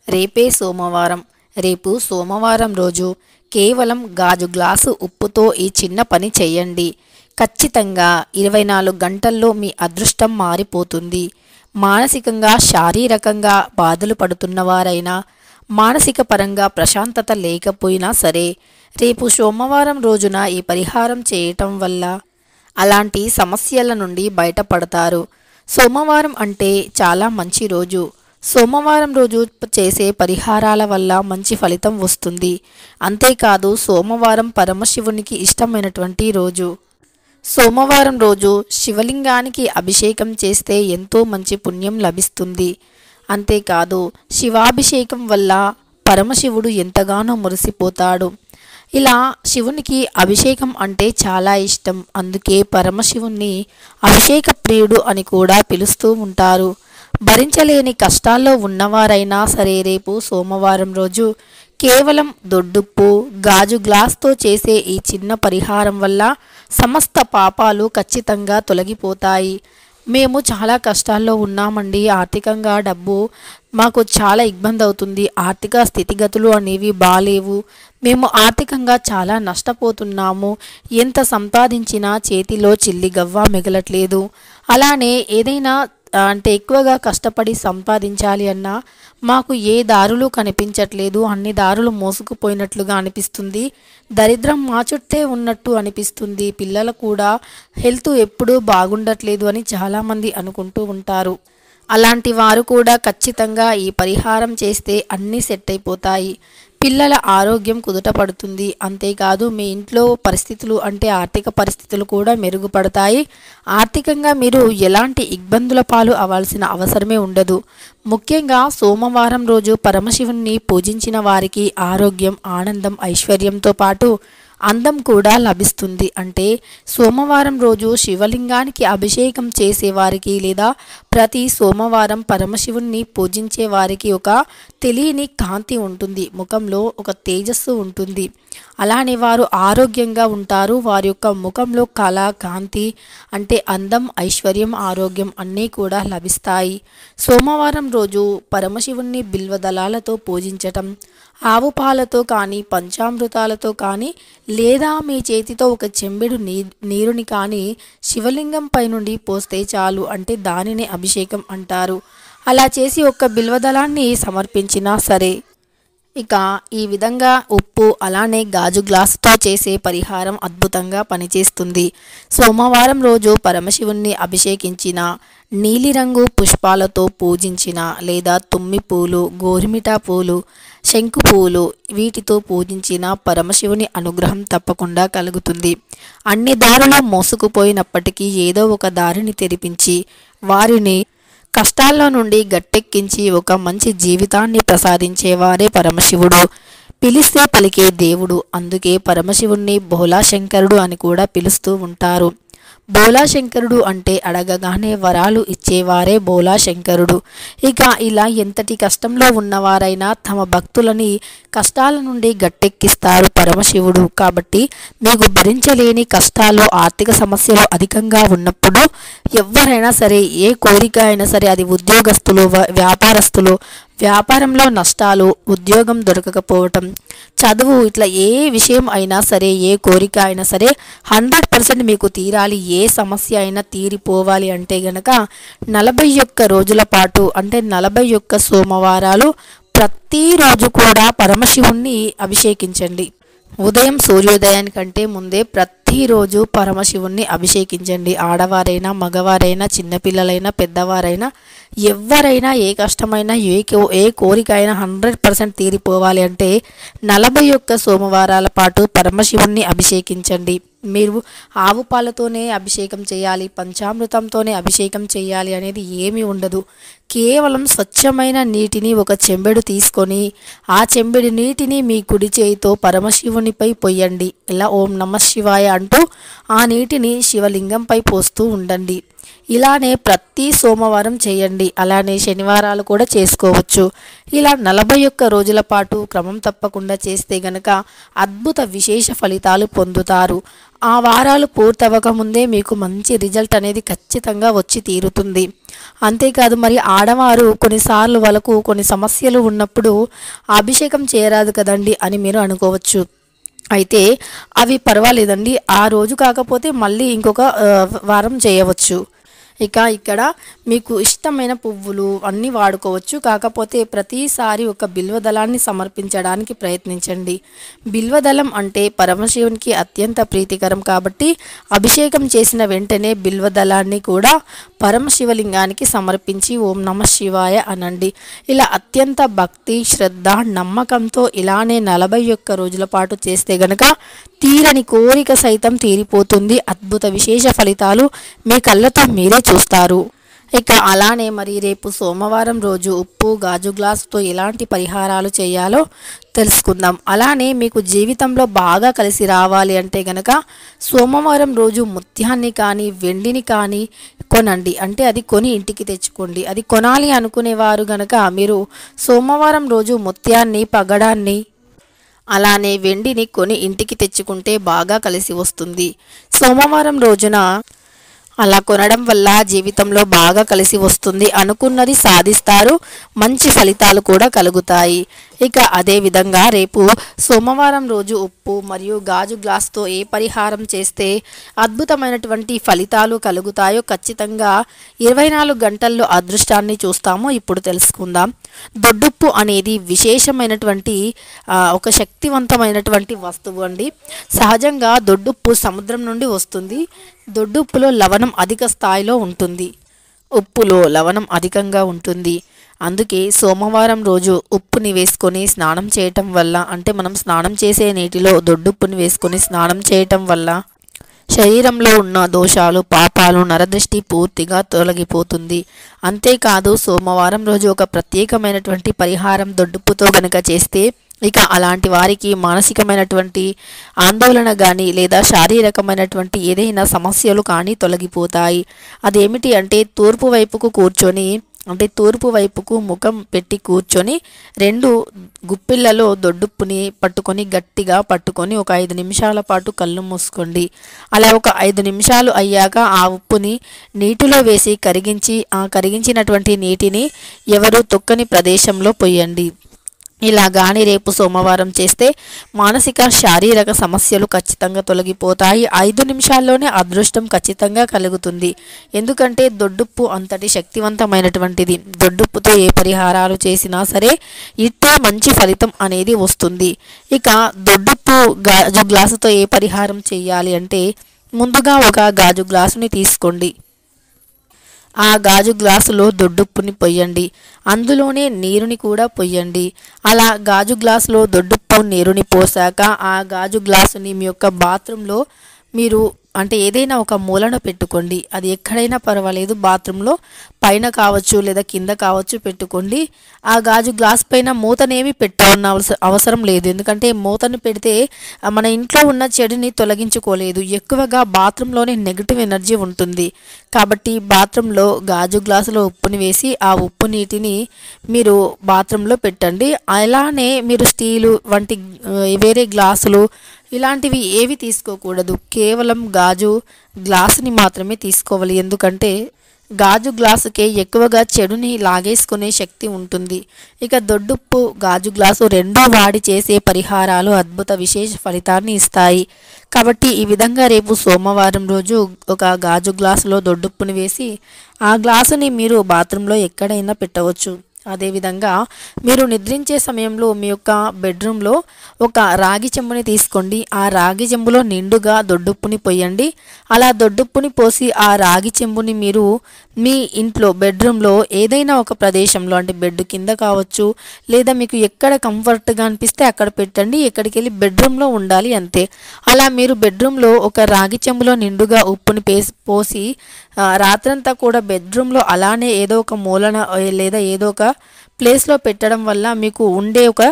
రేపే సోమవారం. రేపు సోమవారం రోజు కేవలం గాజు గ్లాసు ఉప్పుతో ఈ చిన్న పని చేయండి. ఖచ్చితంగా 24 గంటల్లో మీ అదృష్టం మారిపోతుంది. మానసికంగా శారీరకంగా బాధలు పడుతున్నవారైనా, మానసిక పరంగా ప్రశాంతత లేకపోయినా సరే, రేపు సోమవారం రోజున ఈ పరిహారం చేయటం వల్ల అలాంటి సమస్యల నుండి బయటపడతారు. సోమవారం అంటే చాలా మంచి రోజు. సోమవారం రోజు చేసే పరిహారాల వల్ల మంచి ఫలితం వస్తుంది. అంతేకాదు సోమవారం పరమశివునికి ఇష్టమైనటువంటి రోజు. సోమవారం రోజు శివలింగానికి అభిషేకం చేస్తే ఎంతో మంచి పుణ్యం లభిస్తుంది. అంతేకాదు శివాభిషేకం వల్ల పరమశివుడు ఎంతగానో మురిసిపోతాడు. ఇలా శివునికి అభిషేకం అంటే చాలా ఇష్టం. అందుకే పరమశివుణ్ణి అభిషేక ప్రియుడు అని కూడా పిలుస్తూ ఉంటారు. భరించలేని కష్టాల్లో ఉన్నవారైనా సరే రేపు సోమవారం రోజు కేవలం దొడ్డుప్పు, గాజు గ్లాస్తో చేసే ఈ చిన్న పరిహారం వల్ల సమస్త పాపాలు ఖచ్చితంగా తొలగిపోతాయి. మేము చాలా కష్టాల్లో ఉన్నామండి, ఆర్థికంగా డబ్బు మాకు చాలా ఇబ్బంది అవుతుంది, ఆర్థిక స్థితిగతులు అనేవి బాలేవు, మేము ఆర్థికంగా చాలా నష్టపోతున్నాము, ఎంత సంపాదించినా చేతిలో చిల్లిగవ్వ మిగలట్లేదు, అలానే ఏదైనా అంటే ఎక్కువగా కష్టపడి సంపాదించాలి అన్నా మాకు ఏ దారులు కనిపించట్లేదు, అన్ని దారులు మోసుకుపోయినట్లుగా అనిపిస్తుంది, దరిద్రం మా చుట్టే ఉన్నట్టు అనిపిస్తుంది, పిల్లలు కూడా హెల్త్ ఎప్పుడూ బాగుండట్లేదు అని చాలామంది అనుకుంటూ ఉంటారు. అలాంటి వారు కూడా ఖచ్చితంగా ఈ పరిహారం చేస్తే అన్నీ సెట్ అయిపోతాయి. పిల్లల ఆరోగ్యం కుదుటపడుతుంది. అంతేకాదు మీ ఇంట్లో పరిస్థితులు అంటే ఆర్థిక పరిస్థితులు కూడా మెరుగుపడతాయి. ఆర్థికంగా మీరు ఎలాంటి ఇబ్బందుల పాలు అవ్వాల్సిన అవసరమే ఉండదు. ముఖ్యంగా సోమవారం రోజు పరమశివుణ్ణి పూజించిన వారికి ఆరోగ్యం, ఆనందం, ఐశ్వర్యంతో పాటు అందం కూడా లభిస్తుంది. అంటే సోమవారం రోజు శివలింగానికి అభిషేకం చేసేవారికి లేదా ప్రతి సోమవారం పరమశివుణ్ణి పూజించే వారికి ఒక తెలియని కాంతి ఉంటుంది, ముఖంలో ఒక తేజస్సు ఉంటుంది. అలానే వారు ఆరోగ్యంగా ఉంటారు. వారి యొక్క ముఖంలో కళ, కాంతి అంటే అందం, ఐశ్వర్యం, ఆరోగ్యం అన్నీ కూడా లభిస్తాయి. సోమవారం రోజు పరమశివుణ్ణి బిల్వదళాలతో పూజించటం, ఆవు పాలతో కానీ, పంచామృతాలతో కానీ, లేదా మీ చేతితో ఒక చెంబెడు నీరుని కానీ శివలింగం పై నుండి పోస్తే చాలు. అంటే దానిని అభిషేకం అంటారు. అలా చేసి ఒక్క బిల్వదళాన్ని సమర్పించినా సరే, ఇక ఈ విధంగా ఉప్పు అలానే గాజు గ్లాసుతో చేసే పరిహారం అద్భుతంగా పనిచేస్తుంది. సోమవారం రోజు పరమశివుణ్ణి అభిషేకించిన, నీలిరంగు పుష్పాలతో పూజించిన లేదా తుమ్మి పూలు, గోరిమిఠ పూలు, శంకు పూలు వీటితో పూజించిన పరమశివుని అనుగ్రహం తప్పకుండా కలుగుతుంది. అన్ని దారులు మోసుకుపోయినప్పటికీ ఏదో ఒక దారిని తెరిపించి వారిని కష్టాల్లో నుండి గట్టెక్కించి ఒక మంచి జీవితాన్ని ప్రసాదించేవారే పరమశివుడు. పిలిస్తే పలికే దేవుడు. అందుకే పరమశివుణ్ణి భోలాశంకరుడు అని కూడా పిలుస్తూ ఉంటారు. భోలాశంకరుడు అంటే అడగగానే వరాలు ఇచ్చేవారే భోలాశంకరుడు. ఇక ఇలా ఎంతటి కష్టంలో ఉన్నవారైనా తమ భక్తులని కష్టాల నుండి గట్టెక్కిస్తారు పరమశివుడు. కాబట్టి మీకు భరించలేని కష్టాలు, ఆర్థిక సమస్యలు అధికంగా ఉన్నప్పుడు ఎవరైనా సరే, ఏ కోరిక అయినా సరే, అది ఉద్యోగస్తులు, వ్యాపారస్తులు, వ్యాపారంలో నష్టాలు, ఉద్యోగం దొరకకపోవటం, చదువు, ఇట్లా ఏ విషయం అయినా సరే, ఏ కోరిక అయినా సరే 100% మీకు తీరాలి, ఏ సమస్య అయినా తీరిపోవాలి అంటే గనక 41 రోజుల పాటు అంటే 41 సోమవారాలు ప్రతిరోజు కూడా పరమశివుణ్ణి అభిషేకించండి. ఉదయం సూర్యోదయానికంటే ముందే ప్రతిరోజు పరమశివుణ్ణి అభిషేకించండి. ఆడవారైనా, మగవారైనా, చిన్నపిల్లలైనా, పెద్దవారైనా, ఎవరైనా ఏ కష్టమైనా ఏ కోరిక అయినా 100% తీరిపోవాలి అంటే 41 సోమవారాల పాటు పరమశివుణ్ణి అభిషేకించండి. మీరు ఆవు పాలతోనే అభిషేకం చేయాలి, పంచామృతంతోనే అభిషేకం చేయాలి అనేది ఏమీ ఉండదు. కేవలం స్వచ్ఛమైన నీటిని ఒక చెంబెడు తీసుకొని ఆ చెంబెడు నీటిని మీ కుడి చేయితో పరమశివునిపై పొయ్యండి. ఇలా ఓం నమః శివాయ అంటూ ఆ నీటిని శివలింగంపై పోస్తూ ఉండండి. ఇలానే ప్రతి సోమవారం చేయండి. అలానే శనివారాలు కూడా చేసుకోవచ్చు. ఇలా 41 రోజుల పాటు క్రమం తప్పకుండా చేస్తే గనక అద్భుత విశేష ఫలితాలు పొందుతారు. ఆ వారాలు పూర్తవక ముందే మీకు మంచి రిజల్ట్ అనేది ఖచ్చితంగా వచ్చి తీరుతుంది. అంతేకాదు మరి ఆడవారు కొన్నిసార్లు వాళ్ళకు కొన్ని సమస్యలు ఉన్నప్పుడు అభిషేకం చేయరాదు కదండి అని మీరు అనుకోవచ్చు. అయితే అవి పర్వాలేదండి, ఆ రోజు కాకపోతే మళ్ళీ ఇంకొక వారం చేయవచ్చు. ఇక ఇక్కడ మీకు ఇష్టమైన పువ్వులు అన్నీ వాడుకోవచ్చు. కాకపోతే ప్రతిసారి ఒక బిల్వదళాన్ని సమర్పించడానికి ప్రయత్నించండి. బిల్వదళం అంటే పరమశివునికి అత్యంత ప్రీతికరం కాబట్టి అభిషేకం చేసిన వెంటనే బిల్వదళాన్ని కూడా పరమశివలింగానికి సమర్పించి ఓం నమః శివాయ అనండి. ఇలా అత్యంత భక్తి, శ్రద్ధ, నమ్మకంతో ఇలానే 41 రోజుల పాటు చేస్తే గనక తీరని కోరిక సైతం తీరిపోతుంది. అద్భుత విశేష ఫలితాలు మీ కళ్ళతో మీరే చూస్తారు. ఇక అలానే మరి రేపు సోమవారం రోజు ఉప్పు గాజు గ్లాసుతో ఎలాంటి పరిహారాలు చేయాలో తెలుసుకుందాం. అలానే మీకు జీవితంలో బాగా కలిసి రావాలి అంటే గనక సోమవారం రోజు ముత్యాన్ని కానీ వెండిని కానీ కొనండి. అంటే అది కొని ఇంటికి తెచ్చుకోండి. అది కొనాలి అనుకునేవారు గనక మీరు సోమవారం రోజు ముత్యాన్ని, పగడాన్ని అలానే వెండిని కొని ఇంటికి తెచ్చుకుంటే బాగా కలిసి వస్తుంది. సోమవారం రోజున అలా కొనడం వల్ల జీవితంలో బాగా కలిసి వస్తుంది. అనుకున్నది సాధిస్తారు. మంచి ఫలితాలు కూడా కలుగుతాయి. ఇక అదే విధంగా రేపు సోమవారం రోజు ఉప్పు మరియు గాజు గ్లాస్తో ఏ పరిహారం చేస్తే అద్భుతమైనటువంటి ఫలితాలు కలుగుతాయో ఖచ్చితంగా 24 గంటల్లో అదృష్టాన్ని చూస్తామో ఇప్పుడు తెలుసుకుందాం. దొడ్డుప్పు అనేది విశేషమైనటువంటి ఒక శక్తివంతమైనటువంటి వస్తువు అండి. సహజంగా దొడ్డుప్పు సముద్రం నుండి వస్తుంది. దొడ్డుప్పులో లవణం అధిక స్థాయిలో ఉంటుంది. ఉప్పులో లవణం అధికంగా ఉంటుంది. అందుకే సోమవారం రోజు ఉప్పుని వేసుకొని స్నానం చేయటం వల్ల, అంటే మనం స్నానం చేసే నీటిలో దొడ్డుప్పుని వేసుకొని స్నానం చేయటం వల్ల శరీరంలో ఉన్న దోషాలు, పాపాలు, నరదృష్టి పూర్తిగా తొలగిపోతుంది. అంతేకాదు సోమవారం రోజు ఒక ప్రత్యేకమైనటువంటి పరిహారం దొడ్డుప్పుతో గనక చేస్తే ఇక అలాంటి వారికి మానసికమైనటువంటి ఆందోళన కానీ లేదా శారీరకమైనటువంటి ఏదైనా సమస్యలు కానీ తొలగిపోతాయి. అదేమిటి అంటే తూర్పు వైపుకు కూర్చొని, అంటే తూర్పు వైపుకు ముఖం పెట్టి కూర్చొని 2 గుప్పిళ్లలో దొడ్డుప్పుని పట్టుకొని గట్టిగా పట్టుకొని ఒక 5 నిమిషాల పాటు కళ్ళు మూసుకోండి. అలా ఒక 5 నిమిషాలు అయ్యాక ఆ ఉప్పుని నీటిలో వేసి కరిగించి ఆ కరిగించినటువంటి నీటిని ఎవరు తొక్కని ప్రదేశంలో పొయ్యండి. ఇలా కానీ రేపు సోమవారం చేస్తే మానసిక, శారీరక సమస్యలు ఖచ్చితంగా తొలగిపోతాయి. 5 నిమిషాల్లోనే అదృష్టం ఖచ్చితంగా కలుగుతుంది. ఎందుకంటే దొడ్డుప్పు అంతటి శక్తివంతమైనటువంటిది. దొడ్డుప్పుతో ఏ పరిహారాలు చేసినా సరే ఇట్టే మంచి ఫలితం అనేది వస్తుంది. ఇక దొడ్డుప్పు గాజు గ్లాసుతో ఏ పరిహారం చేయాలి అంటే ముందుగా ఒక గాజు గ్లాసుని తీసుకోండి. ఆ గాజు గ్లాసులో దొడ్డుప్పుని పొయ్యండి. అందులోనే నీరుని కూడా పొయ్యండి. అలా గాజు గ్లాసులో దొడ్డుప్పు నీరుని పోసాక ఆ గాజు గ్లాసుని మీ యొక్క బాత్రూంలో మీరు అంటే ఏదైనా ఒక మూలను పెట్టుకోండి. అది ఎక్కడైనా పర్వాలేదు, బాత్రూంలో పైన కావచ్చు లేదా కింద కావచ్చు పెట్టుకోండి. ఆ గాజు గ్లాస్ పైన మూతనేమి పెట్టవన్న అవసరం లేదు. ఎందుకంటే మూతను పెడితే మన ఇంట్లో ఉన్న చెడుని తొలగించుకోలేదు. ఎక్కువగా బాత్రూంలోనే నెగిటివ్ ఎనర్జీ ఉంటుంది. కాబట్టి బాత్రూంలో గాజు గ్లాసులో ఉప్పుని వేసి ఆ ఉప్పు నీటిని మీరు బాత్రూంలో పెట్టండి. అలానే మీరు స్టీలు వంటి వేరే గ్లాసులు ఇలాంటివి ఏవి తీసుకోకూడదు. కేవలం గాజు గ్లాసుని మాత్రమే తీసుకోవాలి. ఎందుకంటే గాజు గ్లాసుకే ఎక్కువగా చెడుని లాగేసుకునే శక్తి ఉంటుంది. ఇక దొడ్డుప్పు, గాజు గ్లాసు 2 వాడి చేసే పరిహారాలు అద్భుత విశేష ఫలితాన్ని ఇస్తాయి. కాబట్టి ఈ విధంగా రేపు సోమవారం రోజు ఒక గాజు గ్లాసులో దొడ్డుప్పుని వేసి ఆ గ్లాసుని మీరు బాత్రూంలో ఎక్కడైనా పెట్టవచ్చు. అదేవిధంగా మీరు నిద్రించే సమయంలో మీ యొక్క బెడ్రూమ్లో ఒక రాగి చెంబుని తీసుకోండి. ఆ రాగి చెంబులో నిండుగా దొడ్డుప్పుని పొయ్యండి. అలా దొడ్డుప్పుని పోసి ఆ రాగి చెంబుని మీరు మీ ఇంట్లో బెడ్రూమ్లో ఏదైనా ఒక ప్రదేశంలో, అంటే బెడ్ కింద కావచ్చు లేదా మీకు ఎక్కడ కంఫర్ట్గా అనిపిస్తే అక్కడ పెట్టండి. ఎక్కడికి వెళ్ళి బెడ్రూమ్లో ఉండాలి అంతే. అలా మీరు బెడ్రూమ్లో ఒక రాగి చెంబులో నిండుగా ఉప్పుని పోసి రాత్రంతా కూడా బెడ్రూమ్లో అలానే ఏదో ఒక మూలన లేదా ఏదో ఒక ప్లేస్లో పెట్టడం వల్ల మీకు ఉండే ఒక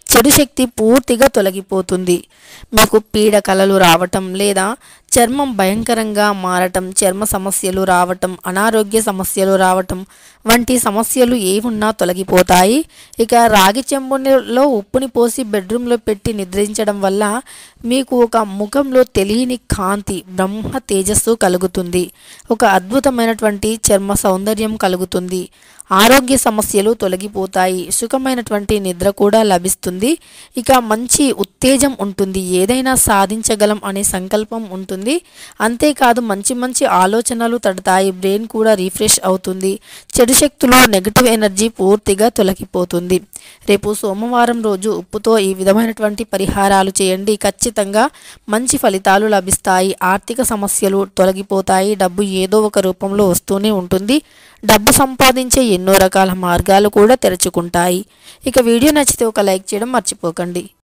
చెడు శక్తి పూర్తిగా తొలగిపోతుంది. మీకు పీడకలలు రావటం లేదా చర్మం భయంకరంగా మారటం, చర్మ సమస్యలు రావటం, అనారోగ్య సమస్యలు రావటం వంటి సమస్యలు ఏమున్నా తొలగిపోతాయి. ఇక రాగి చెంబులో ఉప్పుని పోసి బెడ్రూమ్లో పెట్టి నిద్రించడం వల్ల మీకు ఒక ముఖంలో తెలియని కాంతి, బ్రహ్మ తేజస్సు కలుగుతుంది. ఒక అద్భుతమైనటువంటి చర్మ సౌందర్యం కలుగుతుంది. ఆరోగ్య సమస్యలు తొలగిపోతాయి. సుఖమైనటువంటి నిద్ర కూడా లభిస్తుంది. ఇక మంచి ఉత్తేజం ఉంటుంది. ఏదైనా సాధించగలం అనే సంకల్పం ఉంటుంది. అంతేకాదు మంచి మంచి ఆలోచనలు తడతాయి. బ్రెయిన్ కూడా రీఫ్రెష్ అవుతుంది. చెడు శక్తులు, నెగిటివ్ ఎనర్జీ పూర్తిగా తొలగిపోతుంది. రేపు సోమవారం రోజు ఉప్పుతో ఈ విధమైనటువంటి పరిహారాలు చేయండి. ఖచ్చితంగా మంచి ఫలితాలు లభిస్తాయి. ఆర్థిక సమస్యలు తొలగిపోతాయి. డబ్బు ఏదో ఒక రూపంలో వస్తూనే ఉంటుంది. డబ్బు సంపాదించే ఎన్నో రకాల మార్గాలు కూడా తెరుచుకుంటాయి. ఇక వీడియో నచ్చితే ఒక లైక్ చేయడం మర్చిపోకండి.